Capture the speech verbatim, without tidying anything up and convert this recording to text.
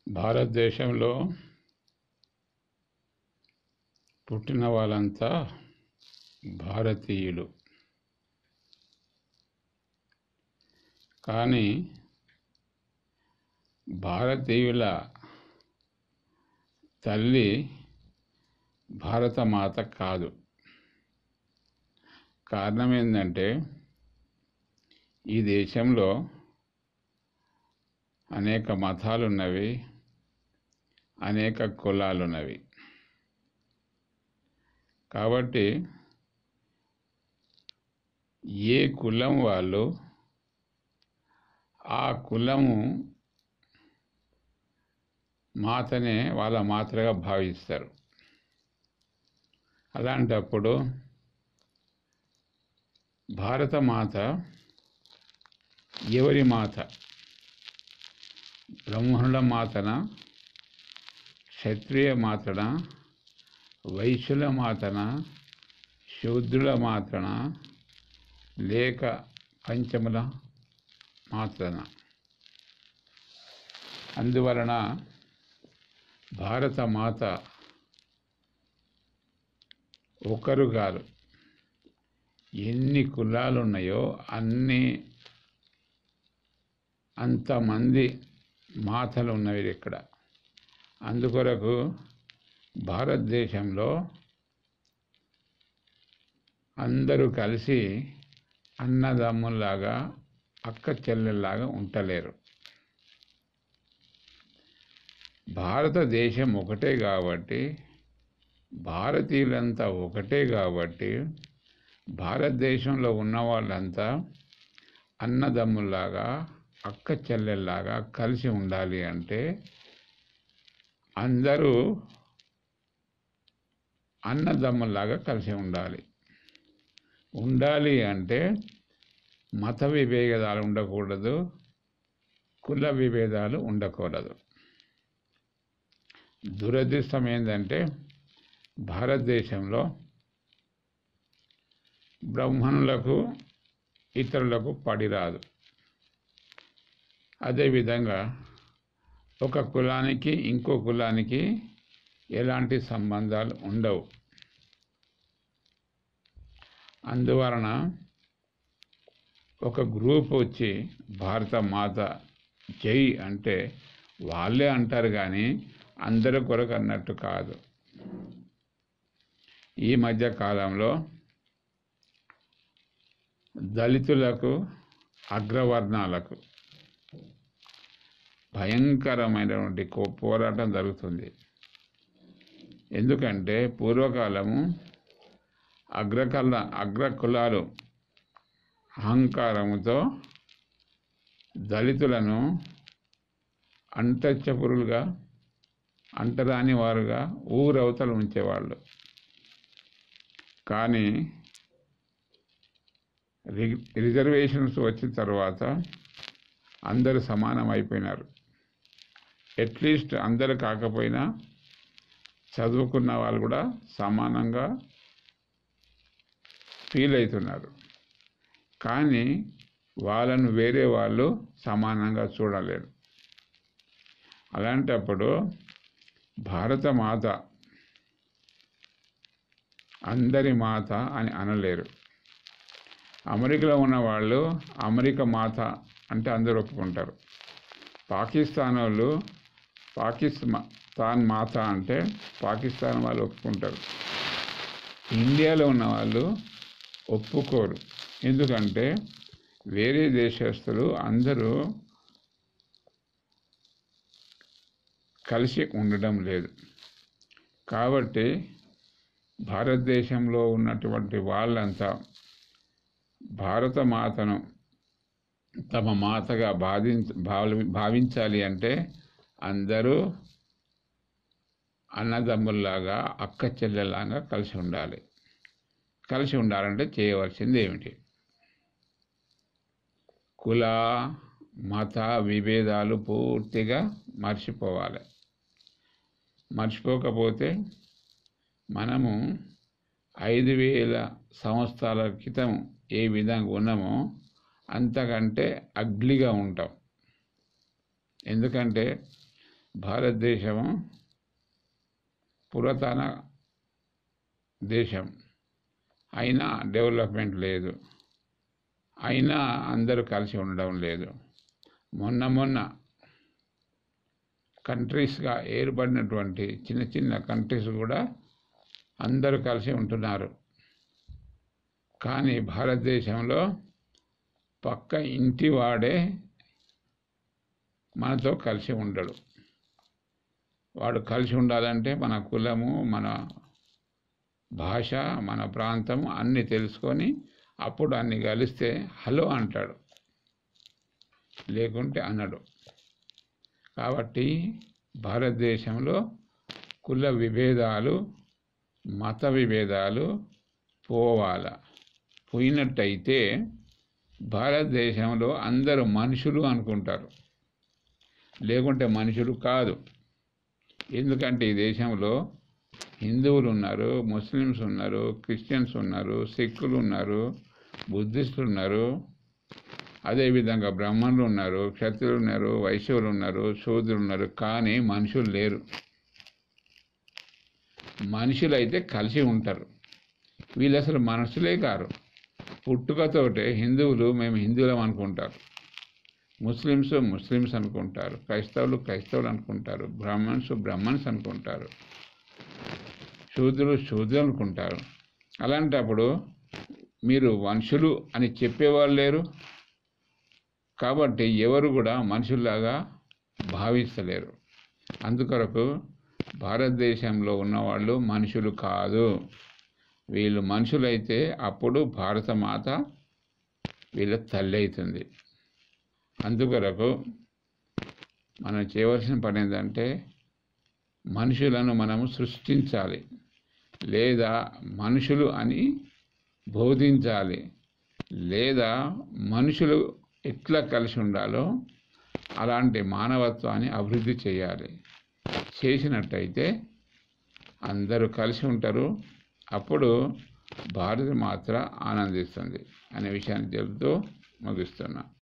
భారతదేశంలో పుట్టిన వాళ్ళంతా భారతీయులు. కానీ భారతీయుల తల్లి భారతమాత కాదు. కారణం ఏంటంటే ఈ దేశంలో అనేక మతాలు ఉన్నవి, అనేక కులాలు ఉన్నవి. కాబట్టి ఏ కులం వాళ్ళు ఆ కులము మాతనే వాళ్ళ మాతగా భావిస్తారు. అలాంటప్పుడు భారత మాత ఎవరి మాత? బ్రాహ్మణుల మాతన, క్షత్రియ మాతన, వైశ్యుల మాతన, శూద్రుల మాతన, లేక పంచముల మాతన? అందువలన భారత మాత ఒకరు కాదు, ఎన్ని కులాలు ఉన్నాయో అన్ని అంతమంది మాతలు ఉన్నవి ఇక్కడ. అందుకొరకు భారతదేశంలో అందరూ కలిసి అన్నదమ్ముల్లాగా, అక్క చెల్లెల్లాగా ఉండలేరు. భారతదేశం ఒకటే కాబట్టి, భారతీయులంతా ఒకటే కాబట్టి, భారతదేశంలో ఉన్న వాళ్ళంతా అన్నదమ్ముల్లాగా, అక్క చెల్లెల్లాగా కలిసి ఉండాలి అంటే అందరూ అన్నదమ్ముల్లాగా కలిసి ఉండాలి. ఉండాలి అంటే మత విభేదాలు ఉండకూడదు, కుల విభేదాలు ఉండకూడదు. దురదృష్టం ఏంటంటే భారతదేశంలో బ్రాహ్మణులకు ఇతరులకు పడిరాదు. అదేవిధంగా ఒక కులానికి ఇంకో కులానికి ఎలాంటి సంబంధాలు ఉండవు. అందువలన ఒక గ్రూప్ వచ్చి భారత మాత జై అంటే వాళ్ళే అంటారు, కానీ అందరి కొరకు అన్నట్టు కాదు. ఈ మధ్య కాలంలో దళితులకు, అగ్రవర్ణాలకు భయంకరమైనటువంటి పోరాటం జరుగుతుంది. ఎందుకంటే పూర్వకాలము అగ్రకల అగ్రకులాలు అహంకారముతో దళితులను అంటచపురులుగా, అంటరాని వారుగా ఊరవతలు ఉంచేవాళ్ళు. కానీ రిజర్వేషన్స్ వచ్చిన తర్వాత అందరూ సమానం అయిపోయినారు. అట్లీస్ట్ అందరు కాకపోయినా చదువుకున్న వాళ్ళు కూడా సమానంగా ఫీల్ అవుతున్నారు. కానీ వాళ్ళను వేరే వాళ్ళు సమానంగా చూడలేరు. అలాంటప్పుడు భారత మాత అందరి మాత అని అనలేరు. అమెరికాలో ఉన్న వాళ్ళు అమెరికా మాత అంటే అందరూ ఒప్పుకుంటారు. పాకిస్తాన్ వాళ్ళు పాకిస్తాన్ మాత అంటే పాకిస్తాన్ వాళ్ళు ఒప్పుకుంటారు. ఇండియాలో ఉన్న వాళ్ళు ఒప్పుకోరు. ఎందుకంటే వేరే దేశస్తులు అందరూ కలిసి ఉండడం లేదు. కాబట్టి భారతదేశంలో ఉన్నటువంటి వాళ్ళంతా భారత మాతను తమ మాతగా భావించ భావించాలి అంటే అందరూ అన్నదమ్ముల్లాగా, అక్క చెల్లెల్లాగా కలిసి ఉండాలి. కలిసి ఉండాలంటే చేయవలసింది ఏమిటి? కుల మత విభేదాలు పూర్తిగా మర్చిపోవాలి. మర్చిపోకపోతే మనము ఐదు వేల సంవత్సరాల క్రితం ఏ విధంగా ఉన్నామో అంతకంటే అగ్లీగా ఉంటాం. ఎందుకంటే భారతదేశం పురాతన దేశం అయినా డెవలప్మెంట్ లేదు, అయినా అందరూ కలిసి ఉండడం లేదు. మొన్న మొన్న కంట్రీస్గా ఏర్పడినటువంటి చిన్న చిన్న కంట్రీస్ కూడా అందరూ కలిసి ఉంటున్నారు. కానీ భారతదేశంలో పక్క ఇంటి వాడే మనతో కలిసి ఉండడు. వాడు కలిసి ఉండాలంటే మన కులము, మన భాష, మన ప్రాంతం అన్నీ తెలుసుకొని అప్పుడు అన్ని కలిస్తే హలో అంటాడు, లేకుంటే అనడు. కాబట్టి భారతదేశంలో కుల విభేదాలు, మత విభేదాలు పోవాల. పోయినట్టయితే భారతదేశంలో అందరూ మనుషులు అనుకుంటారు, లేకుంటే మనుషులు కాదు. ఎందుకంటే ఈ దేశంలో హిందువులు ఉన్నారు, ముస్లిమ్స్ ఉన్నారు, క్రిస్టియన్స్ ఉన్నారు, సిక్కులు ఉన్నారు, బుద్ధిస్టులు ఉన్నారు, అదేవిధంగా బ్రాహ్మణులు ఉన్నారు, క్షత్రులు ఉన్నారు, వైశ్యులు ఉన్నారు, శూద్రులు ఉన్నారు. కానీ మనుషులు లేరు. మనుషులైతే కలిసి ఉంటారు. వీళ్ళు అసలు మనుషులే కారు. పుట్టుకతోటే హిందువులు మేము హిందువులం అనుకుంటారు, ముస్లిమ్స్ ముస్లిమ్స్ అనుకుంటారు, క్రైస్తవులు క్రైస్తవులు అనుకుంటారు, బ్రాహ్మణ్స్ బ్రాహ్మణ్స్ అనుకుంటారు, శూద్రులు శూద్రులు అనుకుంటారు. అలాంటప్పుడు మీరు మనుషులు అని చెప్పేవాళ్ళు లేరు. కాబట్టి ఎవరు కూడా మనుషుల్లాగా భావిస్తలేరు. అందుకొరకు భారతదేశంలో ఉన్నవాళ్ళు మనుషులు కాదు. వీళ్ళు మనుషులైతే అప్పుడు భారతమాత వీళ్ళ తల్లి అవుతుంది. అందుకొరకు మనం చేయవలసిన పని ఏంటంటే మనుషులను మనము సృష్టించాలి, లేదా మనుషులు అని బోధించాలి, లేదా మనుషులు ఎట్లా కలిసి ఉండాలో అలాంటి మానవత్వాన్ని అభివృద్ధి చేయాలి. చేసినట్టయితే అందరూ కలిసి ఉంటారు. అప్పుడు భారత మాత ఆనందిస్తుంది అనే విషయాన్ని చెబుతూ ముగిస్తున్నా.